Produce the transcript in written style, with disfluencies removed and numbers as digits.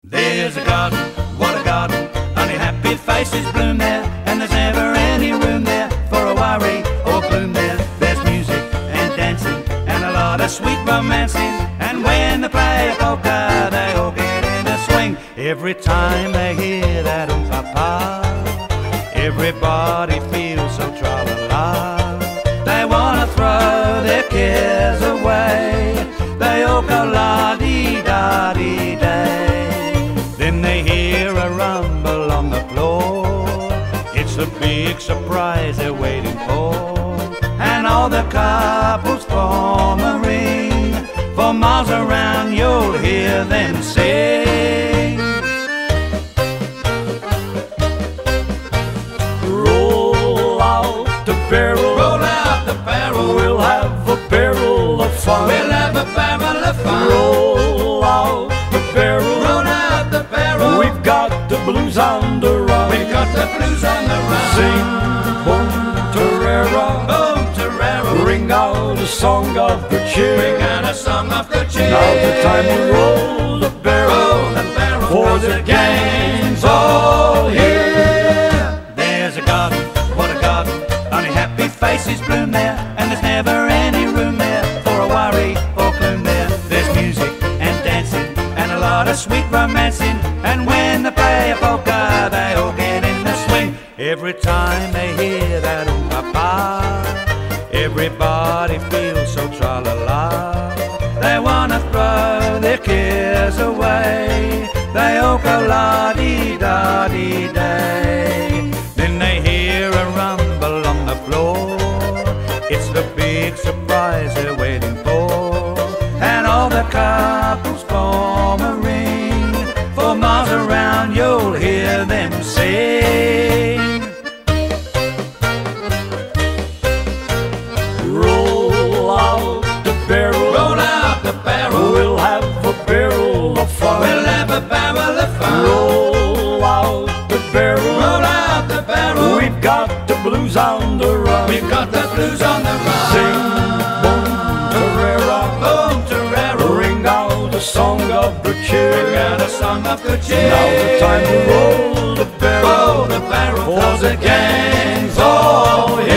There's a garden, what a garden, only happy faces bloom there, and there's never any room there for a worry or gloom there. There's music and dancing and a lot of sweet romancing, and when they play a polka they all get in a swing. Every time they hear that pa, everybody feels so tra-la-la. They wanna throw their cares away, they all go la-dee-da-dee-day. Then they hear a rumble on the floor, it's a big surprise they're waiting for. And all the couples form a ring, for miles around you'll hear them sing. Roll out the barrel, Roll out the barrel, we'll have a barrel of fun. we'll have a barrel of fun. Roll out the barrel, Roll out the barrel, we've got the blues on the run. we've got the blues on the run. Sing, boom, tarara, Boom, tarara, ring out a song of good cheer. we got a song of good cheer. Now the time to roll the barrel, Roll the barrel, for the gang's all here. There's a garden, what a garden, only happy faces bloom there, and there's never any room there for a worry or gloom there. There's music and dancing and a lot of sweet romancing, and when they play a polka they all get in the swing. Every time they hear that pa, everybody feels so tra-la-la. They wanna throw their cares away, they all go la-dee-da-dee-day. Then they hear a rumble on the floor, it's the big surprise they're waiting for. And all the couples form a ring, for miles around you'll hear them sing. Roll out the barrel, Roll out the barrel, we'll have a barrel of fun. we'll have a barrel of fun. Roll out the barrel, Roll out the barrel, we've got the blues on the run. we've got the blues on the run. Sing, boom, tarara, Boom, tarara, ring out a song of good we cheer. got a song of good cheer. Now the time to roll the barrel, Roll the barrel, for 'cause the gang's all here.